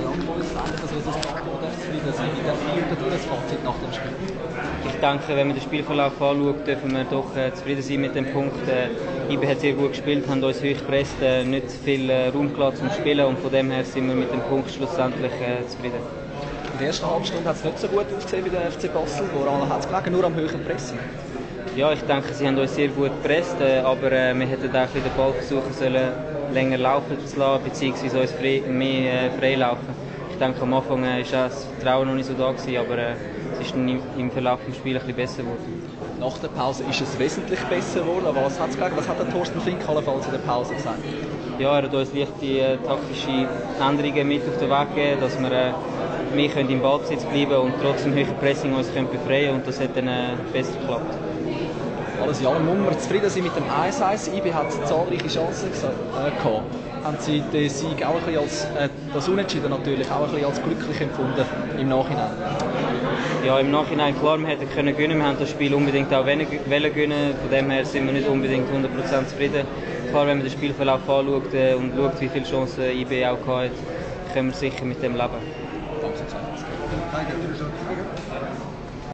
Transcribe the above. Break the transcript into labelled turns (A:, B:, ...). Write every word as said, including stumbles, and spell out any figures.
A: Frankfurt endlich ein Resultat, wo der zufrieden sein. Wie definiert ihr das Fazit nach dem Spiel?
B: Ich denke, wenn man den Spielverlauf anschaut, dürfen wir doch äh, zufrieden sein mit dem Punkt. Äh, I B hat sehr gut gespielt, haben uns hoch gepresst, äh, nicht viel äh, Raum gelassen zum Spielen und von dem her sind wir mit dem Punkt schlussendlich äh, zufrieden.
A: In der ersten halben Stunde hat es nicht so gut ausgesehen bei der F C Basel. Woran hat es gelegen? Nur am höheren Pressing?
B: Ja, ich denke, sie haben uns sehr gut gepresst, äh, aber äh, wir hätten auch den Ball versuchen sollen, länger laufen zu lassen, beziehungsweise uns frei, mehr äh, frei laufen. Ich denke, am Anfang war äh, das Vertrauen noch nicht so da gewesen, aber äh, es ist im, im Verlauf des Spiels ein bisschen besser geworden.
A: Nach der Pause ist es wesentlich besser geworden. Was hat es gelegen? Was hat der Thorsten Fink allenfalls in der Pause gesagt?
B: Ja, er hat uns leichte äh, taktische Änderungen mit auf den Weg gegeben, dass wir äh, mehr können im Ballbesitz bleiben und trotzdem höher Pressing uns können befreien und das hat dann äh, besser geklappt.
A: Alles in allem muss man zufrieden sein mit dem eins eins. I B hat zahlreiche Chancen äh, gehabt. Haben Sie den Sieg auch ein bisschen als, äh, das Unentschieden natürlich auch ein bisschen als glücklich empfunden im Nachhinein?
B: Ja, im Nachhinein klar, wir hätten können gewinnen. Wir haben das Spiel unbedingt auch wollen gewinnen. Von dem her sind wir nicht unbedingt hundert Prozent zufrieden. Klar, wenn man den Spielverlauf anschaut äh, und schaut, wie viele Chancen I B auch hatte, können wir sicher mit dem leben.
A: Danke. Danke.